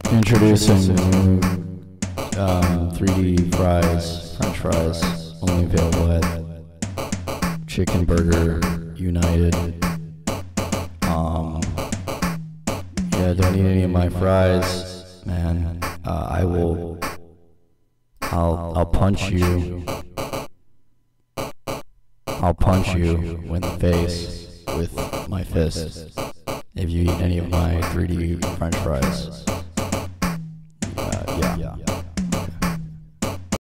Introducing new 3D fries, French fries, only available at Chicken Burger United. Yeah, don't eat any of my fries, man. I'll punch you. I'll punch you in the face with my fist if you eat any of my 3D French fries. Yeah.